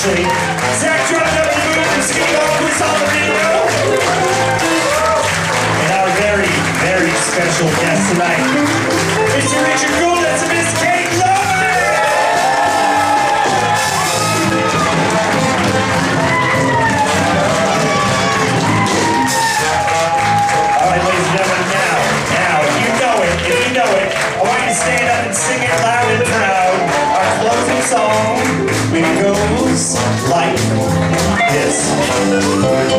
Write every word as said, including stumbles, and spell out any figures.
actually. Zach dropped up the move and Skinny Uncle's on the video. And our very, very special guest tonight, Mister Richard Gould and Miss Kate Lowe. All right, ladies and gentlemen, now, now, if you know it, if you know it, I want you to stand up and sing it loud and proud. Our closing song, it goes like this.